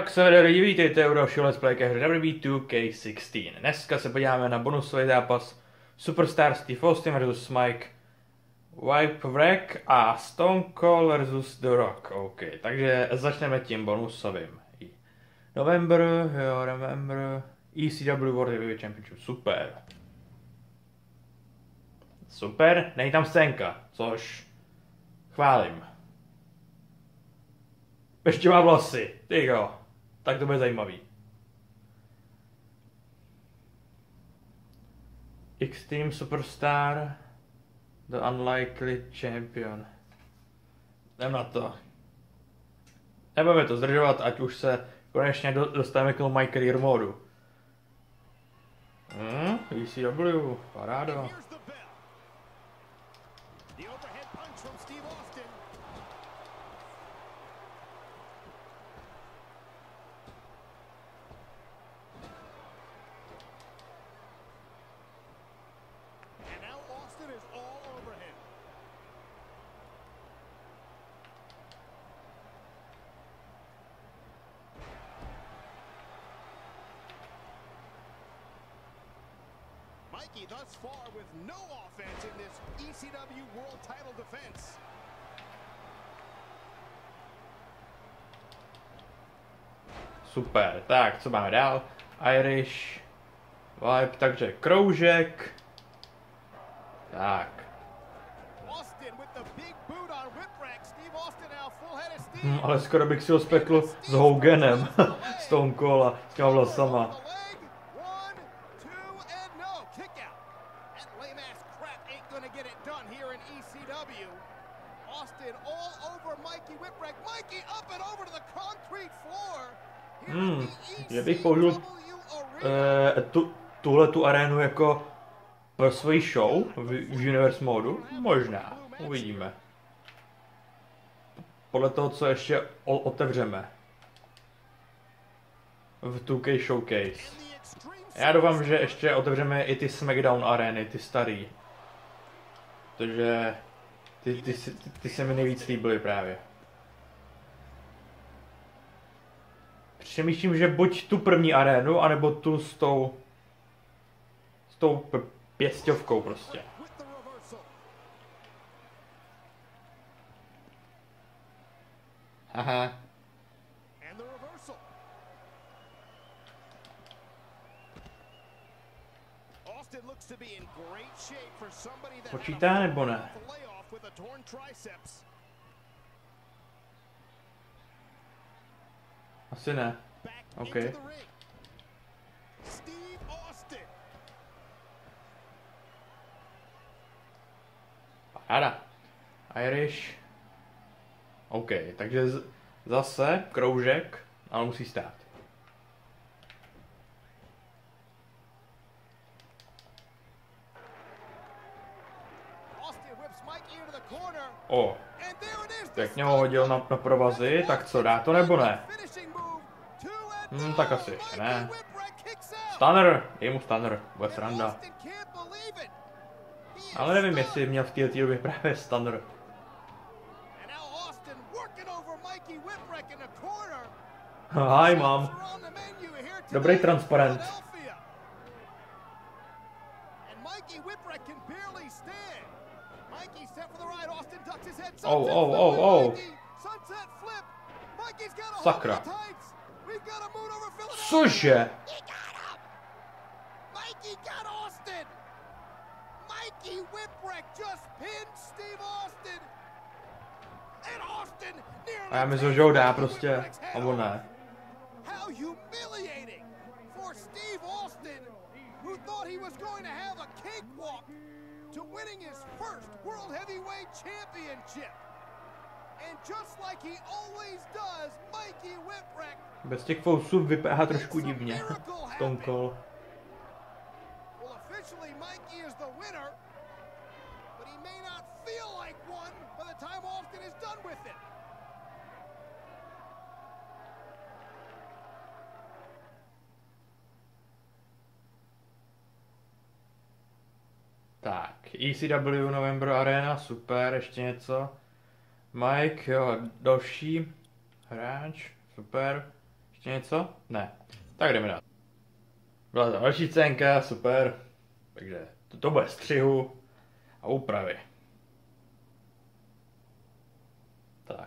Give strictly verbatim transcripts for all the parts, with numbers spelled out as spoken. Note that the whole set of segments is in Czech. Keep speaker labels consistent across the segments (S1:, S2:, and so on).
S1: Jak se vede lidi, vítejte u dalšího let's play ke hře W W E two K šestnáct. Dneska se podíváme na bonusový zápas Superstar Steve Austin versus Mike Whipwreck a Stone Cold versus The Rock. OK, takže začneme tím bonusovým. November, jo, November, E C W World Heavyweight Championship, super. Super, nej tam scénka, což chválím. Ještě má vlasy, ty jo, tak to bude zajímavý. Extreme Superstar, The Unlikely Champion. Jdem na to. Nebudeme to zdržovat, ať už se konečně dostaneme k tomu My Career modu. Hmm, E C W, paráda.
S2: Mikey thus far with no offense in this E C W World Title defense.
S1: Super, tak co máme dál? Irish Vibe, takže kroužek. Tak. Hmm, ale skoro bych si ho spekl s Hoganem. Stone Cold s těma vlasama. Hmm, že bych použil eh, tu, tuhle tu arénu jako pro svoji show v, v Universe modu? Možná, uvidíme. Podle toho, co ještě o, otevřeme v two K Showcase. Já doufám, že ještě otevřeme i ty SmackDown arény, ty starý. Protože ty, ty, ty, ty se mi nejvíc líbily právě. Přemýšlím, že buď tu první arénu, anebo tu s tou s tou pěsťovkou prostě. Aha. Počítá nebo ne? Asi ne. OK. Paráda. Irish. OK, takže z zase kroužek, ale musí stát. O, pěkně ho hodil na, na provazy, tak co, dá to nebo ne? Hmm, tak asi ještě ne. Stunner, dej mu Stunner, bude sranda. Ale nevím, jestli měl v této době právě Stunner. Hi, mám. Dobrý transparent. Oh, oh, oh, oh. Sakra. Cože? A já myslím, že ho dá prostě, nebo ne. To winning his first World Heavyweight Championship. And just like he always does, Mikey Whipwreck. Bez těch fousů vypadá trošku divně. Stone Cold. Well, officially Mikey is the winner, but he may not feel like one by the time Austin is done with it. Tak, E C W November Arena, super, ještě něco. Mike, jo, další hráč, super. Ještě něco? Ne. Tak jdeme dál. Byla to další scénka, super. Takže to, to bude střihu a úpravy. Tak.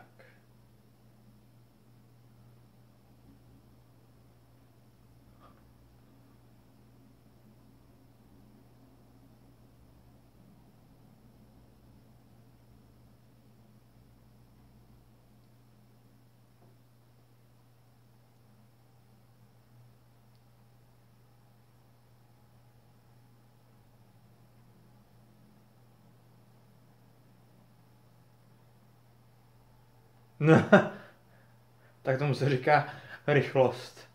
S1: Tak tomu se říká rychlost.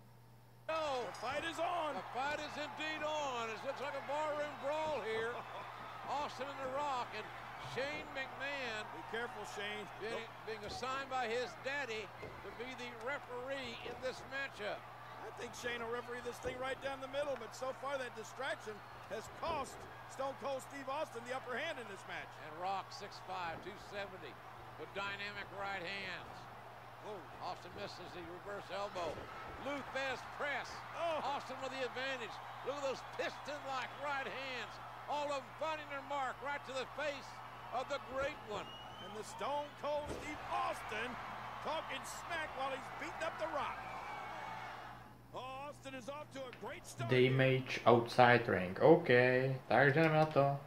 S3: Austin and The Rock and Shane McMahon. Be careful, Shane. Being, being assigned by his daddy to be the referee in this matchup.
S2: I think Shane will referee this thing right down the middle, but so far that distraction has cost Stone Cold Steve Austin the upper hand in this match.
S3: And Rock, six five, two seventy, with dynamic right hands. Oh, Austin misses the reverse elbow. Lou Thesz press. Oh. Austin with the advantage. Look at those piston-like right hands. All of them finding their mark right to the face of the great one.
S2: And the Stone Cold Steve Austin talking smack while he's beating up The Rock. Austin is off to a great start.
S1: Damage outside ring. OK, takže jdeme na to.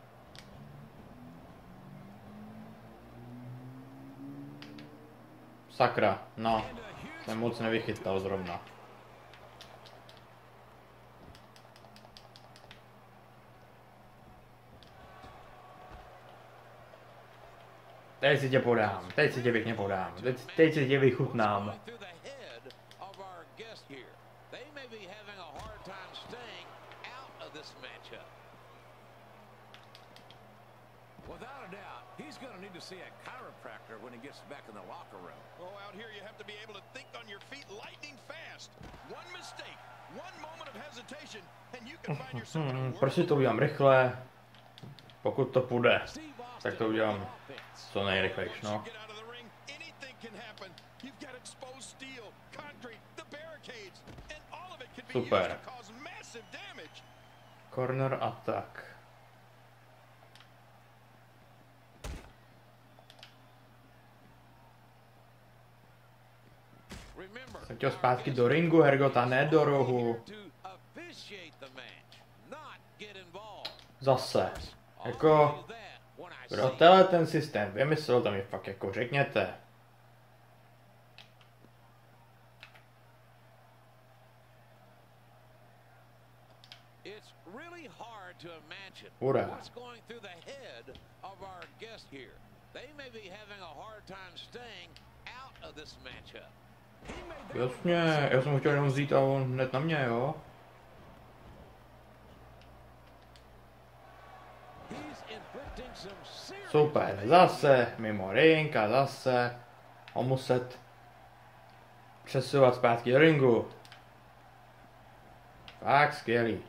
S1: Sakra, no, jsem moc nevychytal zrovna. Teď si tě podám, teď si tě pěkně podám, teď, teď si tě vychutnám.
S3: Without a doubt, he's going to need to see a chiropractor when he gets back in the locker room.
S2: Oh, out here you have to be able to think on your feet lightning fast. One mistake, one moment of hesitation, and you can find yourself in a world.
S1: Prostě to udělám rychle, pokud to půjde, tak to udělám co nejrychlejší, no. Super. Corner attack. Jsem chtěl zpátky do ringu, Hergota, ne do rohu. Zase. Jako, kdo tenhle ten systém vymyslel, to mi fakt jako řekněte. Hurá. Jasně, já jsem ho chtěl jenom vzít a on hned na mě, jo? Super, zase mimo ring a zase ho muset přesouvat zpátky do ringu. Tak skvělý.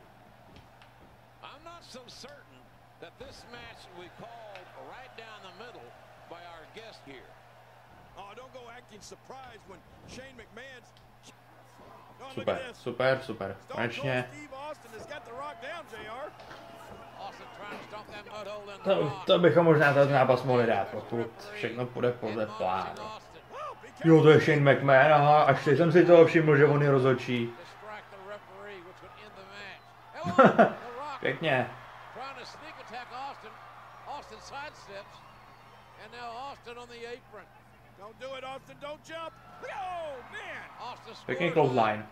S1: Super, super, super. Konečně. To, to bychom možná ten zápas mohli dát, pokud všechno půjde podle plánu. Jo, to je Shane McMahon, aha, až teď jsem si toho všiml, že on je rozhodčí. Pěkně. Pěkný clothesline.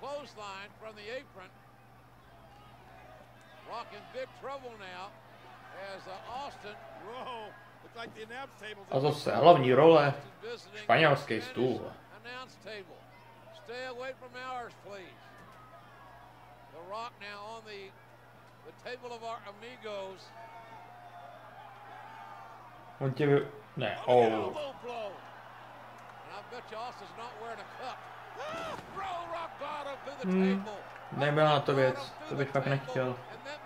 S1: A zase hlavní role, španělský stůl. On tě vy... Ne, oh. Hmm, nebyla na to věc, to bych fakt nechtěl.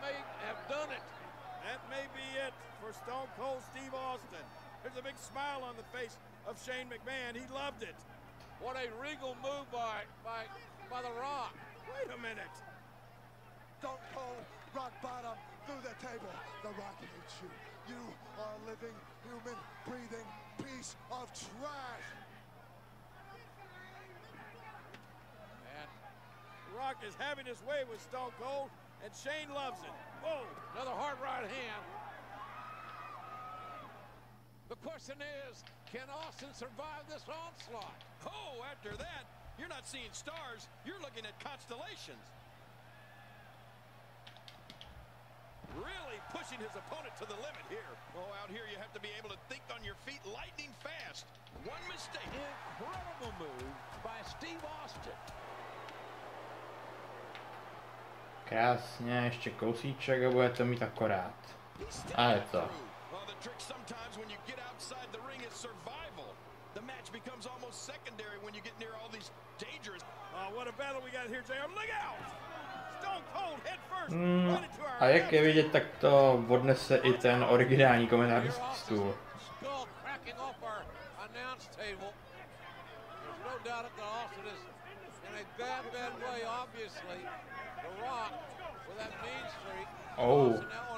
S2: Stone Cold Steve Austin. There's a big smile on the face of Shane McMahon. He loved it.
S3: What a regal move by, by, by The Rock.
S2: Wait a minute.
S4: Stone Cold, rock bottom, through the table. The Rock hates you. You are a living, human, breathing piece of trash.
S3: And
S2: The Rock is having his way with Stone Cold, and Shane loves it. Whoa.
S3: another hard right hand. The question is, can Austin survive this onslaught?
S2: Oh, after that, you're not seeing stars, you're looking at constellations. Really pushing his opponent to the limit here. Oh, out here you have to be able to think on your feet lightning fast. One mistake.
S3: Incredible move by Steve Austin.
S1: Krásně, ještě kousíček a bude to mít akorát. A je to.
S2: Well, the trick sometimes when you get outside the ring is survival. The match becomes almost secondary when you get near all these dangerous. Oh, what a battle we got here, J R. Look out! Stone Cold head first.
S1: Mm, a jak je vidět, tak to odnese i ten originální komentářský stůl. Oh.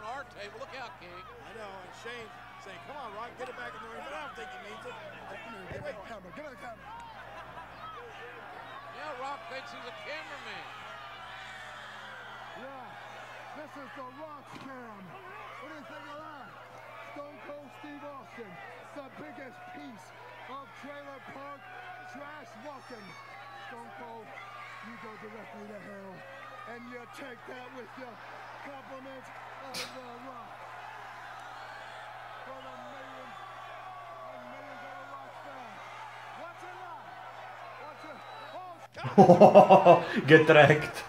S4: Yeah, this is the Rock Cam. What do you think of that? Stone Cold Steve Austin, the biggest piece of trailer park trash walking. Stone Cold, you go directly to hell, and you take that with your compliments of the Rock. For the millions and millions of the Rock fans. Watch it live. Watch it. Oh,
S1: Get wrecked.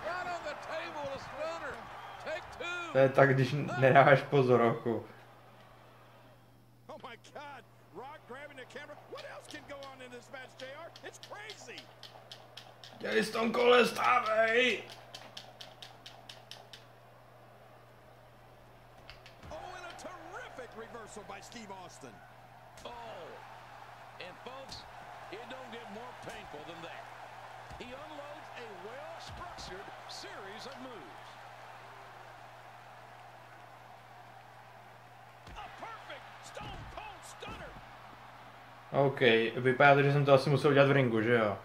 S1: To je tak, když nedáváš pozor, oku.
S2: Oh my God! Rock grabbing the camera. What else can go on in this match, J R? It's crazy.
S1: Dělej Stone Cold, stávej!
S2: Oh, and a terrific reversal by Steve Austin.
S3: Oh, and folks, it don't get more painful than that. He unloads a well-structured series of moves.
S1: OK, vypadá to, že jsem to asi musel udělat v ringu, že jo?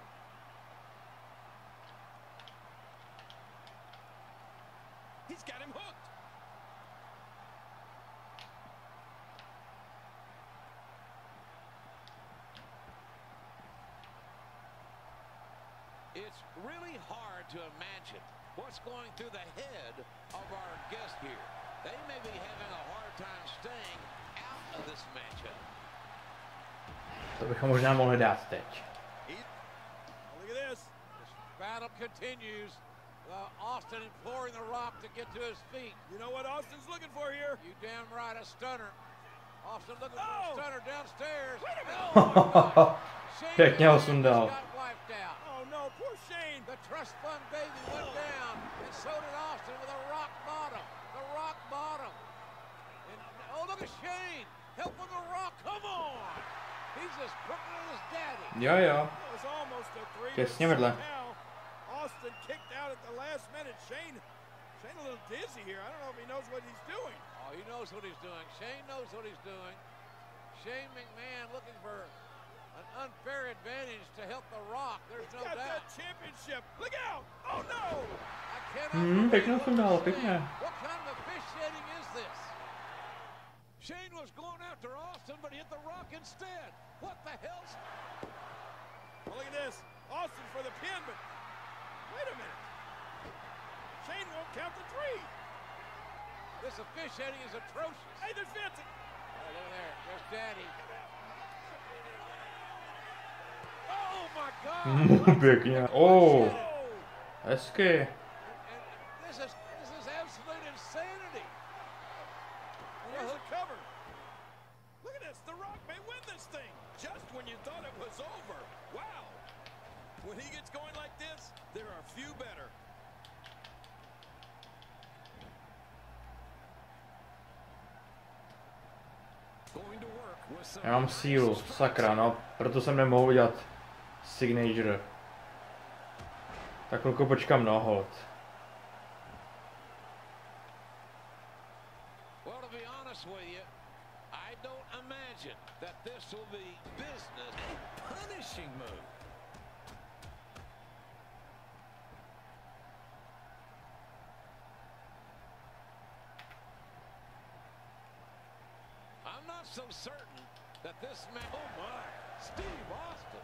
S3: It's really hard to imagine what's going through the head of our guest here. They may be having a hard time staying out of this matchup.
S1: To bychom možná mohli dát teď.
S2: Look at this.
S3: This battle continues. Uh, Austin imploring The Rock to get to his feet.
S2: You know what Austin's looking for here?
S3: You damn right, a stunner. Austin looking
S2: oh.
S3: for a stunner downstairs.
S2: Wait a minute.
S3: Oh,
S1: Pěkně ho sundal.
S2: Oh no, poor Shane.
S3: The trust fund baby went down, and so did Austin with a rock bottom. The rock bottom. And, oh, look at Shane helping The Rock. Come on. He's as crooked as his daddy.
S1: Jo, jo.
S2: It was almost a three.
S1: Těsně vedle.
S2: Austin kicked out at the last minute. Shane, Shane a little dizzy here. I don't know if he knows what he's doing.
S3: Oh, he knows what he's doing. Shane knows what he's doing. Shane McMahon looking for an unfair advantage to help The Rock. There's
S2: he's
S3: no
S2: got
S3: doubt.
S2: That championship. Look out! Oh no!
S3: I cannot
S1: Hmm, pěkně ho sundal, pěkně.
S3: What kind of officiating is this? Shane was going after Austin, but hit The Rock instead. What the hell?
S2: Well, look at this. Austin for the pin, but wait a minute. Shane won't count the three.
S3: This officiating is atrocious.
S2: Hey, there's Vince.
S3: Oh, look there. There's Daddy. Oh, my God.
S1: Pěkně. Oh. Hezky.
S3: This is, this is absolute insanity.
S2: Here's the cover. Look at this. The Rock may win this thing. Just when you thought it was over. Wow. When he gets going like this, there are few better.
S1: Já mám sílu, sakra, no, proto jsem nemohl udělat Signature. Tak chvilku počkám, no hold.
S3: Well, to be honest with you, I don't imagine that this will be business. A punishing move. I'm not so certain that this man. Oh my, Steve Austin.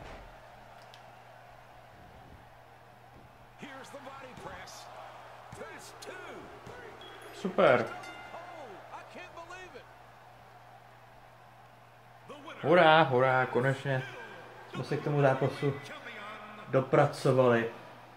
S3: Here's the body press. That's two.
S1: Super.
S3: Oh, I can't believe it.
S1: Hurá, hurá, konečně jsme se k tomu zápasu dopracovali.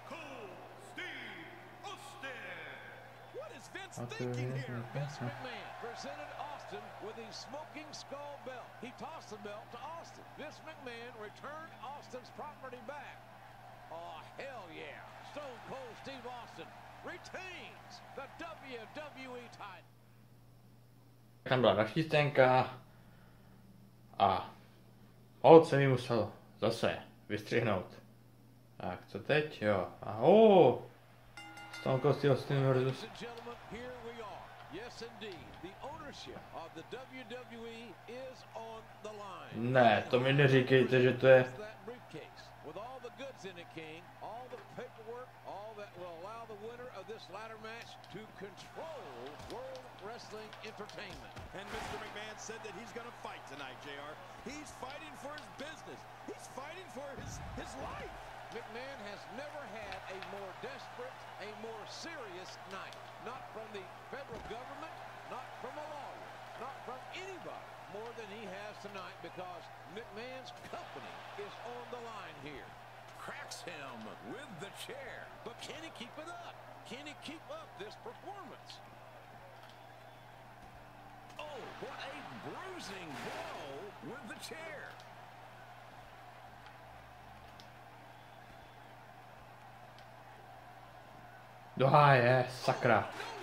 S1: A to je...
S3: Presented Austin with the smoking skull belt. He tossed the belt to Austin. Vince McMahon returned Austin's property back. Oh, hell yeah. Stone Cold Steve Austin retains the W W E title.
S1: Tam byla další scénka a Holt se mi musel zase vystřihnout. Tak, co teď? Jo. A oh, Stone Cold Steve Austin versus... Ne, to mi neříkejte, že to je...
S2: Entertainment. And Mister McMahon said that he's going to fight tonight, J R. He's fighting for his business. He's fighting for his, his life.
S3: McMahon has never had a more desperate, a more serious night. Not from the federal government, not from a lawyer, not from anybody more than he has tonight because McMahon's company is on the line here. Cracks him with the chair. But can he keep it up? Can he keep up this performance? Oh, what a bruising blow with the chair.
S1: Doha je, sakra.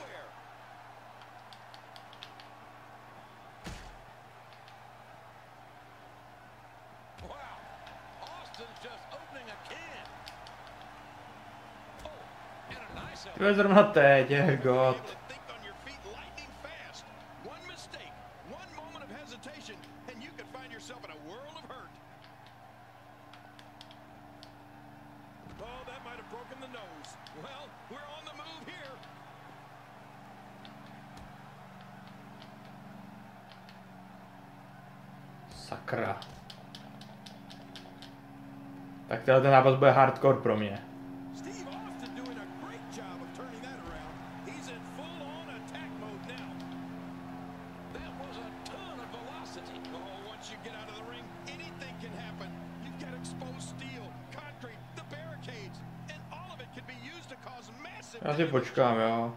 S1: To je zrovna teď, je god. Sakra. Tak tenhle ten zápas bude hardcore pro mě. Já si počkám, jo.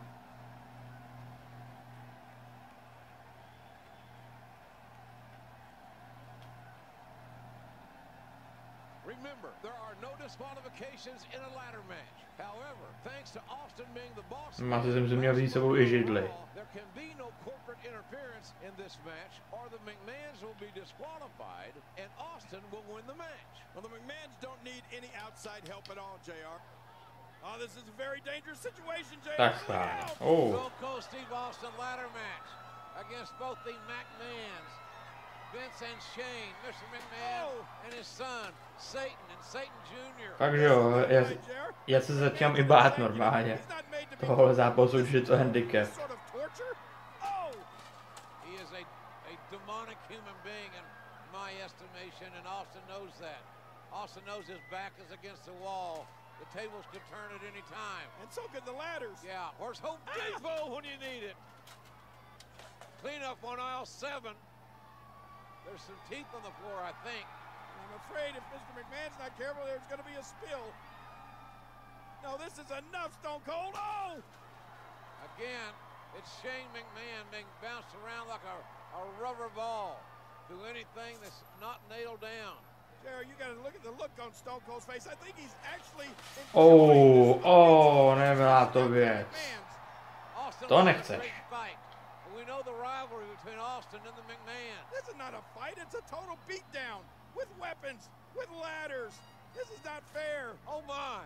S3: Remember, there are no disqualifications in a ladder match. However, thanks to Austin being the boss,
S1: Máte jsem si měl vzít sebou i židli.
S3: There can be no corporate interference in this match, or the McMahons will be disqualified, and Austin will win the match.
S2: Well, the McMahons don't need any outside help at all, J R. Oh, this is a very dangerous situation, J R.
S1: That's fine. Oh.
S3: Stone Cold Steve Austin ladder match against both the McMahons. Vince and Shane, Mister McMahon oh. and his son, Satan and Satan Junior
S1: Takže jo, já, já se začínám i bát normálně. Tohle zápasu, že to handicap.
S3: He is a, a demonic human being in my estimation, and Austin knows that. Austin knows his back is against the wall. The tables could turn at any time.
S2: And so could the ladders.
S3: Yeah, where's Home Depot when you need it? Clean up on aisle seven. There's some teeth on the floor, I think.
S2: I'm afraid if Mister McMahon's not careful, there's going to be a spill. No, this is enough, Stone Cold. Oh!
S3: Again, it's Shane McMahon being bounced around like a, a rubber ball through anything that's not nailed down.
S2: Jared, you got to look at the look on Stone Cold's face. I think he's actually...
S1: Oh, oh, nebyla to věc. To nechceš.
S3: We know the rivalry between Austin and the McMahon.
S2: This is not a fight, it's a total beatdown with weapons, with ladders. This is not fair. Oh, my.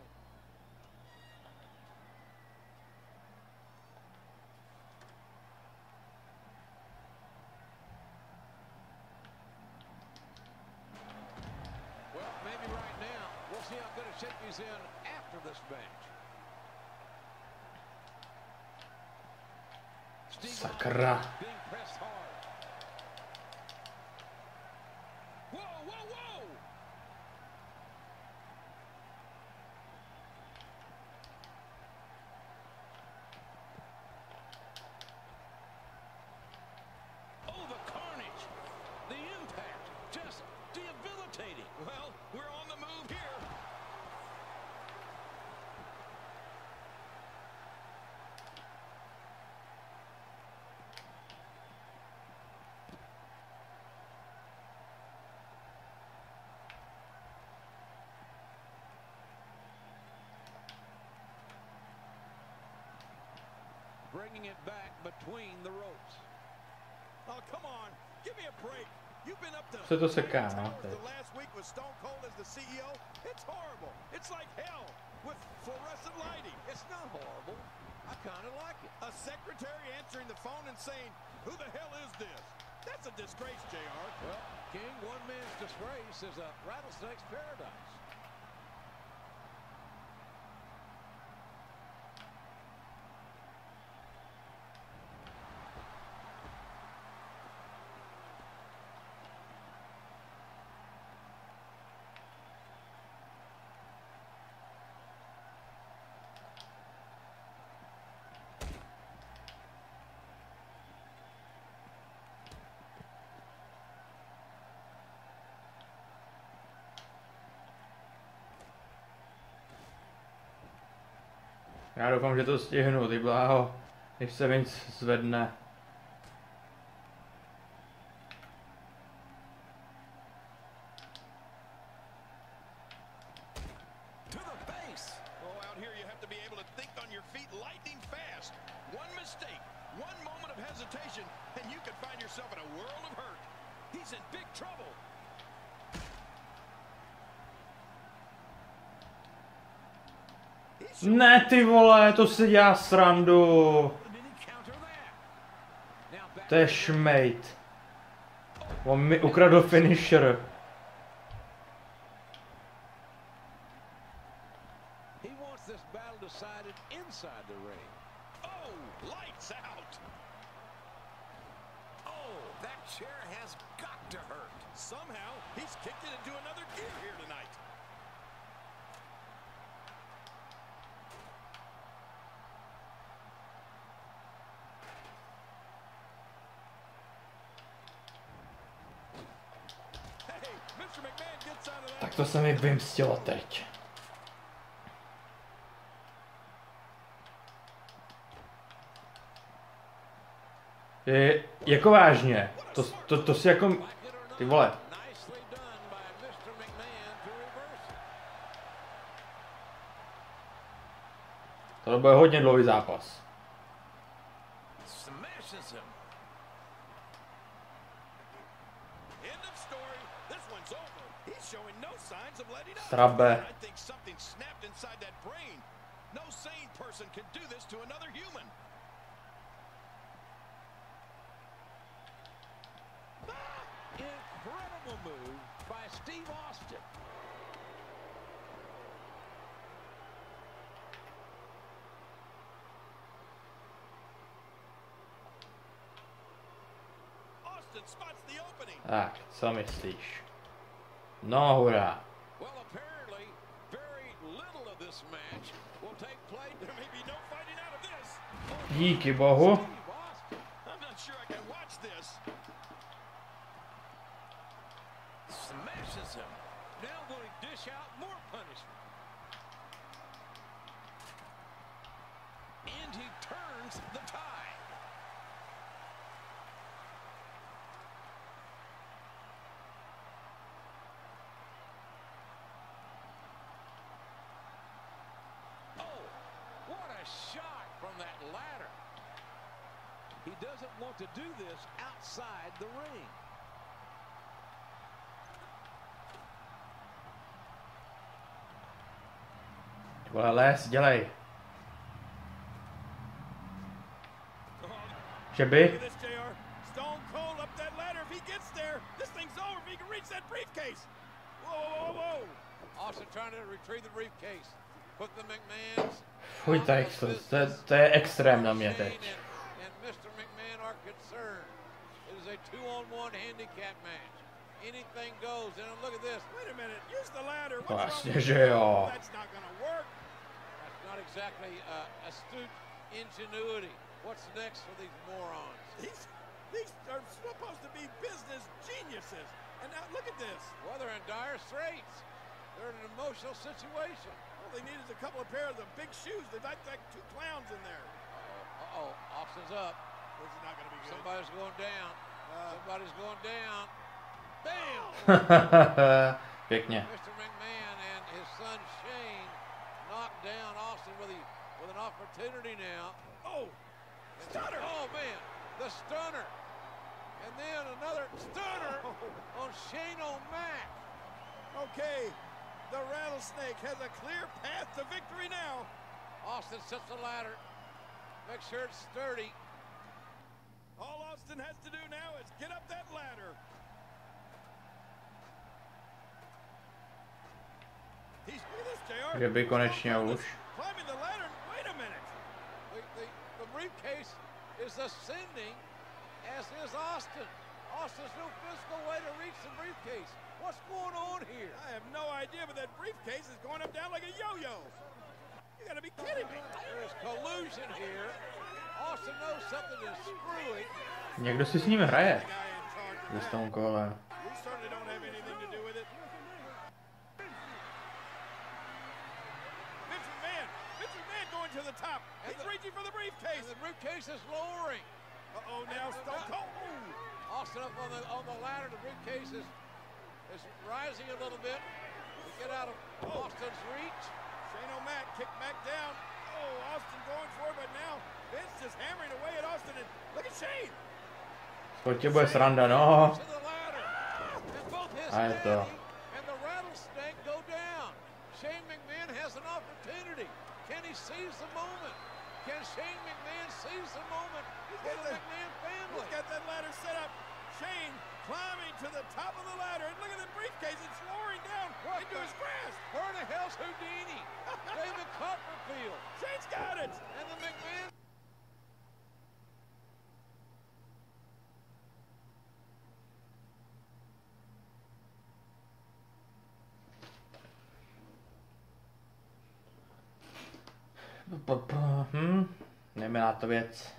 S3: Well, maybe right now. We'll see how good a shape he's in after this match.
S5: Sakra.
S3: Being pressed hard. Whoa, whoa, whoa! Oh, the carnage! The impact, just debilitating.
S2: Well, we're on the move here.
S3: Bringing it back between the ropes.
S2: Oh, come on. Give me a break. You've been up to
S5: Se to seká, no.
S2: the last week with Stone Cold as the C E O. It's horrible. It's like hell with fluorescent lighting.
S3: It's not horrible. I kind of like it.
S2: A secretary answering the phone and saying, "Who the hell is this?" That's a disgrace, J R.
S3: Well, King, one man's disgrace is a rattlesnake's paradise.
S5: Já doufám, že to stihnu, ty bláho, než se Vince zvedne.
S2: To the base. Oh, out here you have to be able to think on your feet lightning fast. One mistake, one moment of hesitation, and you could find yourself in a world of hurt. He's in big trouble.
S5: Ne, ty vole, to si dělá srandu. To je šmejt. On mi ukradl finisher.
S2: Somehow, he's kicked it into another gear here tonight.
S5: Tak to se mi vymstilo teď. Je, jako vážně, to, to, to si jako, ty vole. To bude hodně dlouhý zápas. Trabe.
S3: Incredible move by Steve Austin.
S2: Austin spots the opening.
S5: Tak, co myslíš? No hurá.
S3: Well, apparently, very little of this match will take place. There may be no fighting out of this.
S5: Díky bohu.
S2: I'm not sure I can watch this.
S3: Smashes him. Now will he dish out more punishment? And he turns the tide. Oh, what a shot from that ladder. He doesn't want to do this outside the ring.
S5: Vole, les, dělej. Že by? Fuj, tak to, to, to je extrém na mě teď. Vlastně, že jo.
S3: What's next for these morons?
S2: These, these are supposed to be business geniuses. And now look at this.
S3: Well, they're in dire straits. They're in an emotional situation.
S2: All they need is a couple of pairs of big shoes. They've got like two clowns in there.
S3: Uh-oh. Uh-oh. Austin's up.
S2: This is not going to be good.
S3: Somebody's going down. Uh, Somebody's going down. Bam!
S5: Pěkně.
S3: Mister McMahon and his son Shane knocked down Austin with, a, with an opportunity now.
S2: Oh! Stunner!
S3: Oh, man, the stunner. And then another stunner on Shane O'Mac.
S2: Okay, the Rattlesnake has a clear path to victory now.
S3: Austin sets the ladder. Make sure it's sturdy.
S2: All Austin has to do now is get up that ladder. He's with us, J R.
S5: Kdyby konečně už.
S2: Climbing the ladder. Wait a minute.
S3: The, the, the briefcase is ascending, as is Austin. Austin's no physical way to reach the briefcase. What's going on here?
S2: I have no idea, but that briefcase is going up down like a yo-yo. You gotta be kidding me.
S3: There is collusion here. Austin knows something is screwing.
S5: Někdo si s ním hraje. Ve Stone Cold.
S2: We certainly don't have anything to do with it. Vince McMahon, Vince McMahon going to the top. He's the, reaching for the briefcase.
S3: The briefcase is lowering.
S2: Uh-oh, now Stone Cold.
S3: Austin up on the on the ladder. The briefcase is is rising a little bit to get out of oh. Austin's reach.
S2: Shane O'Mac kicked back down. Oh, Austin going for it, but now Vince just hammering away at Austin. And look at Shane.
S5: To tě bude sranda, no.
S3: A je to. And the Rattlesnake go down. Shane McMahon has an opportunity. Can he seize the moment? Can Shane McMahon seize the moment for the McMahon family?
S2: He's got that ladder set up. Shane climbing to the top of the ladder. And look at the briefcase. It's lowering down what into his grasp.
S3: Where the hell's Houdini? David Copperfield.
S2: Shane's got it.
S3: And the McMahon.
S5: Hm, nemilá to věc.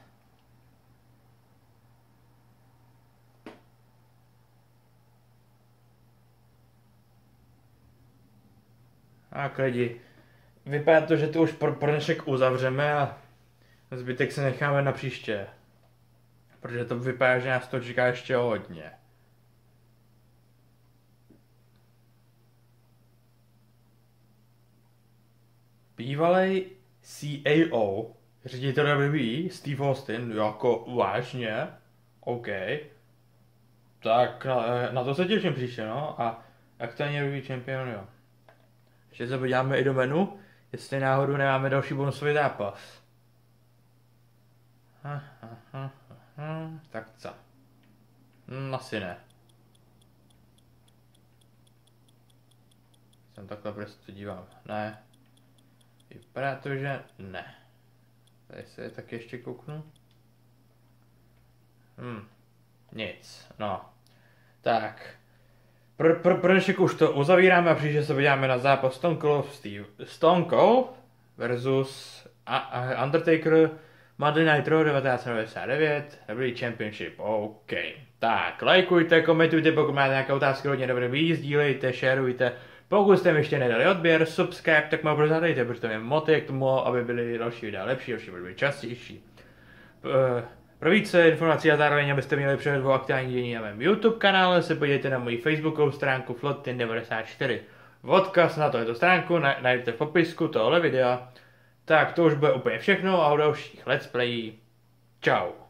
S5: Tak lidi, vypadá to, že to už pro, pro dnešek uzavřeme a zbytek se necháme na příště. Protože to vypadá, že nás to čeká ještě hodně. Bývalej C A O, ředitel W W E, Steve Austin, jako vážně, OK. Tak na, na to se těším příště, no. A aktuálně W W E Champion, jo. Ještě se podíváme i do menu, jestli náhodou nemáme další bonusový zápas. Ha, ha, ha, ha. Tak co? Hm, asi ne. Jsem takhle prostě dívám. Ne. Vypadá to, že ne. Tady se tak ještě kouknu. Hm. Nic. No. Tak. Pro, pro, pro dnešek už to uzavíráme a příště se podíváme na zápas Stone Cold, Steve, Stone Cold versus a, a Undertaker Monday Night Raw devatenáct devadesát devět W W E Championship. OK. Tak, lajkujte, komentujte, pokud máte nějaké otázky hodně W W E, sdílejte, šerujte. Pokud jste mi ještě nedali odběr, subscribe, tak mě prozadejte, protože to mě motivuje k tomu, aby byly další videa lepší, další byly častější. Pro více informací a zároveň, abyste měli přehled o aktuální dění na mém YouTube kanále, se podívejte na moji facebookovou stránku Flotin devadesát čtyři. Odkaz na tohoto stránku najdete v popisku tohle videa. Tak to už bude úplně všechno a u dalších let's play. Čau.